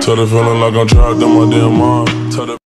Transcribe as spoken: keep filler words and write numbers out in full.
Tell the feeling like I'm trapped in my damn mind. Tell the